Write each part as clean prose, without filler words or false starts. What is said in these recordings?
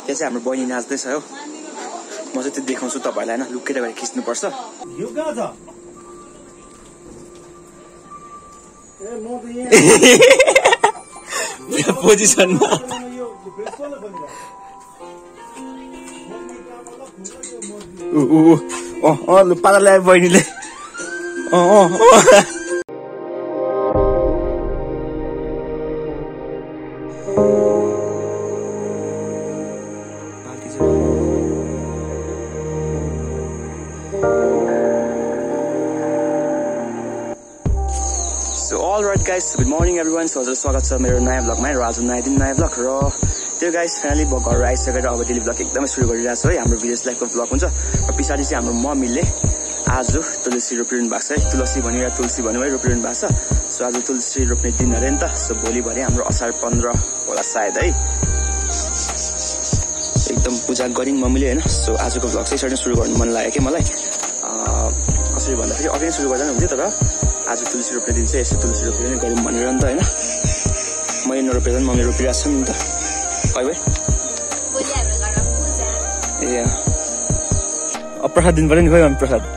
त्यहाँ चाहिँ हाम्रो बहिनी नाच्दैछ हो म चाहिँ त्यो देखाउँछु तपाईहरुलाई हैन लुकेर गएर खिच्नु पर्छ यो कहाँ छ ए म त यहाँ पोजिसनमा लु पाला ल्यायो बहिनीले गुड मर्निङ एभ्रीवन सो हजुर स्वागत छ मेरो नयाँ भ्लगमा र आज नयाँ दिन नयाँ भ्लग र त्यो गाइस फाइनली घर आइसकेर अब डेली भ्लग एकदमै सुरु गरिरहेको छु है हाम्रो भिलेज लाइफको भ्लग हुन्छ र पछाडि चाहिँ हाम्रो मम्मीले आज तुलसी रोपिरहनु भएको छ है तुलसी भन्यो या तुलसी भन्यो है रोपिरहनु भएको छ सो आज तुलसी रोप्ने दिन अरे नि त सो भोलि भरे हाम्रो असार 15 होला सायद है एकदम पूजा गरिन् मम्मीले हैन सो आजको भ्लग चाहिँ यसरी सुरु गर्नु मन लाग्यो के मलाई कसरी भन्दाखेरि अघि नै सुरु गर्दा हुन्थ्यो तर आज तुलसी रोप्ने दिन चाहिँ यसो तुलसी रोपेर नै गरौँ भनेर नि त हैन मैले नरोपेर पनि मम्मीले रोपिरहेको छ नि त है भाइ ए प्रसाद दिन पर्यो नि खोइ मम्मी प्रसाद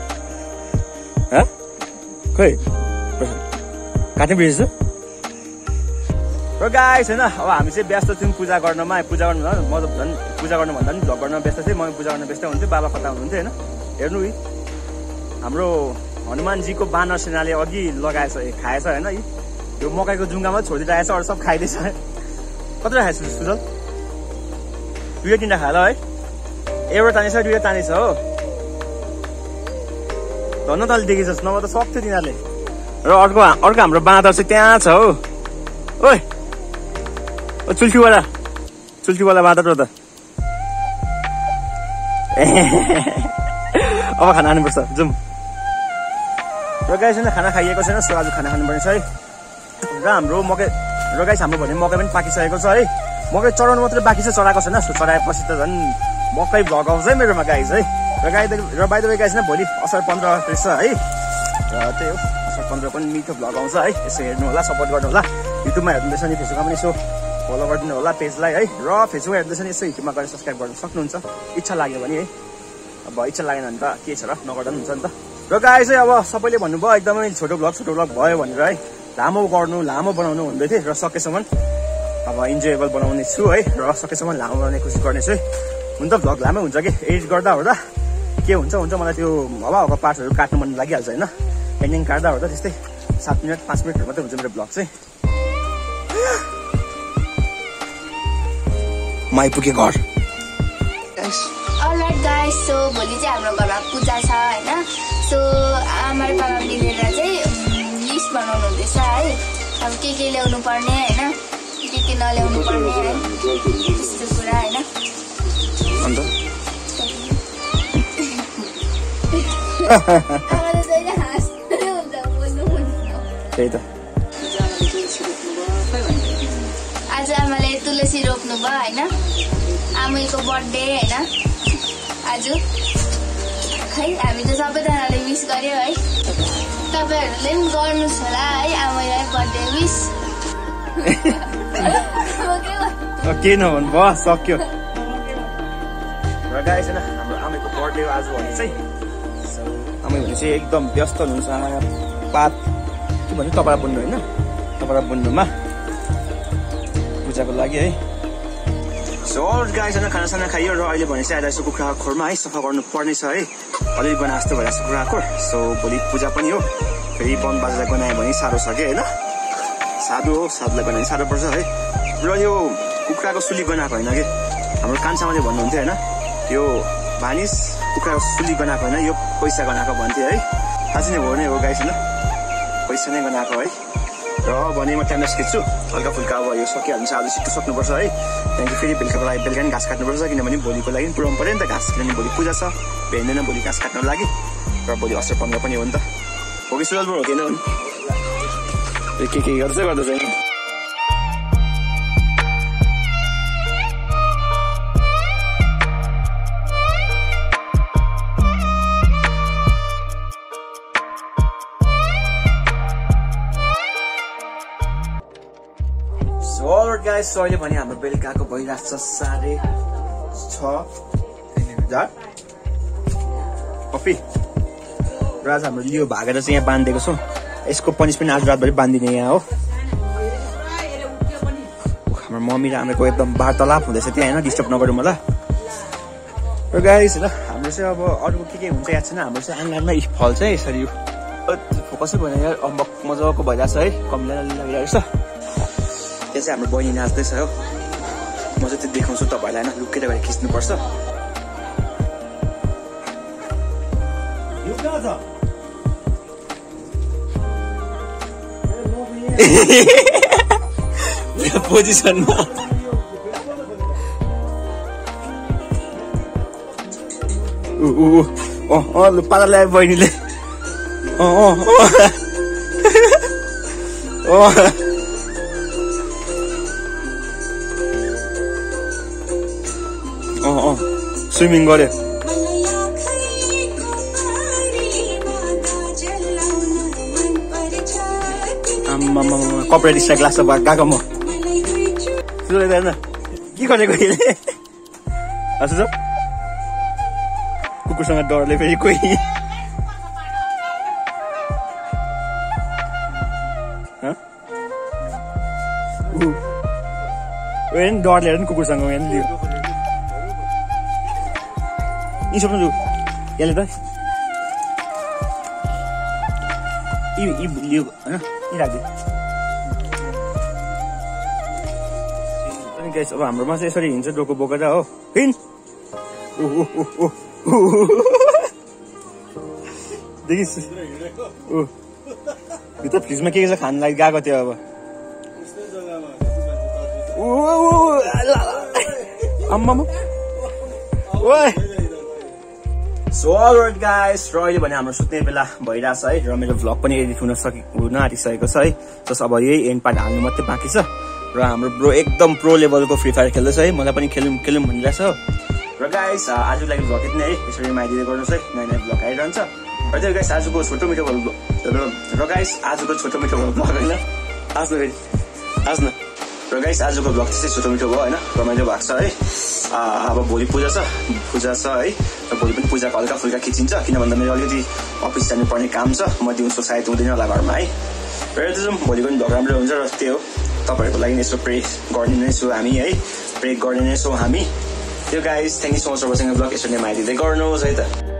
खोइ प्रसाद काट्ने बिर्सेछु र गाइस हैन अब हामी चाहिँ व्यस्त थियौँ पूजा गर्नमा पूजा गर्नु म त झन् पूजा गर्नुभन्दा पनि भ्लग गर्न व्यस्त थिएँ म पूजा गर्न व्यस्त हुन्थेँ बाबा कता हुनुहुन्थ्यो हैन हेर्नु हाम्रो हनुमानजीको बानर सेनाले अघि लगाएछ खाएछ हैन यो मकैको जुङ्गामा छोडिरहेछ अरू सब खाइदिएछ कति खाएछ सुजल 2-3 खायो है एउटा तानेछ 2 तानेछ हो धन्न तले देखिछस् नभए त सक्थ्यो तिनीहरूले र अर्को हाम्रो बाँदर चाहिँ त्यहाँ छ हो ओइ चुल्ठीवाला बाँदर हो त अब खाना खानुपर्छ जाउँ र गाइस खाना खाइएको छैन सो आज खाना खानुपर्ने छ है र हाम्रो मकै र गाइस हाम्रो भने मकै पनि पाकिसकेको छ है मकै चढाउनु मात्रै बाँकी छ चढाएको छैन सो चढाएपछि त झन् मकै भ्लग आउँछ है मेरोमा गाइस है र बाइ द वे गाइस भोलि असार 15 रहेछ है र त्यही हो असार 15 पनि मिठो भ्लग आउँछ है यसो हेर्नु होला सपोर्ट गर्नु होला युट्युबमा हेर्नुहुँदैछ नि फेसबुकमा पनि यसो फलो गरिदिनु होला पेजलाई है र फेसबुकमा हेर्दैछ नि यसो युट्युबमा गएर सब्सक्राइब गर्न सक्नुहुन्छ इच्छा लाग्यो भने है अब इच्छा लागेन भने त के छ र नगर्दा पनि हुन्छ नि त र गाइस चाहिँ अब सबैले भन्नुभयो एकदमै छोटो भ्लग भयो भनेर है लामो बनाउनु भन्दै थिएँ र सकेसम्म अब इन्जोयबल बनाउने छु है र सकेसम्म लामो बनाउने कोसिस गर्नेछु है हुन त भ्लग लामै हुन्छ कि एडिट गर्दा के हुन्छ मलाई त्यो हवा पार्टहरू काट्नु मन लागिहाल्छ होइन एन्डिङ काट्दा त्यस्तै 7 मिनट 5 मिनटहरू मात्रै हुन्छ मेरो भ्लग चाहिँ माइपुगे घर अलराइट गाइस सो भोलि चाहिँ हाम्रो घरमा पूजा छ हैन सो आमा र बाबा मिलेर चाहिँ लिस्ट बनाउनु हुँदैछ है अब के ल्याउनु पर्ने हैन के नल्याउनु पर्ने है त्यस्तो कुरा हैन अन्त त्यही त आज आमाले तुलसी रोप्नु भयो हैन आमैको बर्थडे हैन आज खै हामी त सबैजनाले विश गर्यो है तपाईहरुले पनि गर्नुस् होला है आमैलाई बर्थडे विश के नभन् भयो सक्यो र गाइस हैन हाम्रो आमैको बर्थडे आज भने चाहिँ आमै भने चाहिँ एकदम व्यस्त हुनुहुन्छ पात के भन्नु कपडा बुन्नु हैन कपडा बुन्नुमा पूजाको लागि है सो अल गाइस हैन खानासाना खाइयो र अहिले भने चाहिँ आइरहेको छु कुखुराको खोरमा है सफा गर्नु पर्ने छ है अलिअलि बना जस्तो भइरहेको छ कुखुराको खोर सो भोलि पूजा पनि हो फेरि बन बाजालाई बनायो भने साह्रो छ कि होइन साधुलाई बनायो भने साह्रो पर्छ है र यो कुखुराको सुली बनाएको होइन कि हाम्रो कान्छामाले भन्नुहुन्थ्यो होइन यो भानिस कुखुराको सुली बनाएको होइन यो पैसा बनाएको भन्थ्यो है साँच्चै नै हो नै हो गाइस होइन पैसा नै बनाएको है र भने म टाइम खिच्छु हल्का फुल्का अब यो सकिहाल्छ आज छिटो सक्नुपर्छ है त्यहाँदेखि फेरि बेलुकाको लागि बेलुका नि घाँस काट्नुपर्छ किनभने भोलिको लागि पुऱ्याउनु पऱ्यो नि त घाँस किनभने भोलि पूजा छ भेट्दैन भोलि घाँस काट्नको लागि र भोलि असार 15 पनि हो नि त हो कि सुजल हो कि होइन के गर्दैछ गाइस अहिले भने हाम्रो बेलुकाको भइरहेको छ 8:30 6,000 कफी र आज हाम्रो यो भागेर चाहिँ यहाँ बाँधिदिएको छौँ। यसको पनिसमेन्ट आज रातभरि बाँधिदिने यहाँ हो। हाम्रो मम्मी र आमाको एकदम वार्तालाप हुँदैछ त्यहाँ होइन, डिस्टर्ब नगरौँ होला। र गाइस होइन हाम्रो चाहिँ अब अरूको के हुन्छ याद छैन। हाम्रो चाहिँ आँगनमा फल चाहिँ यसरी फोकसै भएन यार, अम्बक मजाको भइरहेछ है, कमिला लागिरहेको छ। त्यहाँ चाहिँ हाम्रो बहिनी नाच्दैछ हो। म चाहिँ त्यो देखाउँछु तपाईँलाई होइन, लुकेर गएर खिच्नुपर्छ। पोजिसनमा लु पारा ल्यायो बहिनीले। स्विमिङ गर्यो। कपरेट स्ट्राइक लाग्छ गएको म सुन्दैन के गरेको यसले। हजुर कुकुरसँग डरले फेरि कोही डर लिएर नि कुकुरसँग यहाँ लियो। यी सक्नु लु यसले त यी लियो होइन, यी राखिदियो। अनि गाइस अब हाम्रोमा चाहिँ यसरी हिँड्छ डोको बोकेर हो। हिँड देखिस् भित्र फ्रिजमा के छ खानु लागि गएको थियो। अब आम्मामा सो अलराइट गाइस, र अहिले भने हाम्रो सुत्ने बेला भइरहेछ है, र मेरो भ्लग पनि एडिट हुन आँटिसकेको छ है। जस अब यही एन्ड पार्ट हाल्नु मात्रै बाँकी छ। र हाम्रो ब्रो एकदम प्रो लेभलको फ्री फायर खेल्दैछ है, मलाई पनि खेलौँ भनिरहेछ। र गाइस आजको लागि भ्लग यति नै है, यसरी माइदिँदै गर्नुहोस् है, नयाँ नयाँ भ्लग आइरहन्छ। र त्यो गाइस आजको छोटो मिठो भ्लग होइन आज र गाइस आजको भ्लग चाहिँ छोटो मिठो भयो होइन, रमाइलो भएको छ है। अब भोलि पूजा छ है, र भोलि पनि पूजाको हल्का फुल्का खिचिन्छ, किन भन्दा मेरो अलिकति अफिस जानुपर्ने काम छ। म दिउँसो सायद हुँदैन होला घरमा है। र त्यो चाहिँ भोलिको पनि भ्लग राम्रो हुन्छ। र त्यो तपाईँहरूको लागि यसो प्रे गर्ने नै छौँ हामी है, प्रे गर्ने नै छौँ हामी। त्यो guys thank you so much for watching the vlog. यसरी नै माइदिँदै गर्नुहोस् है त।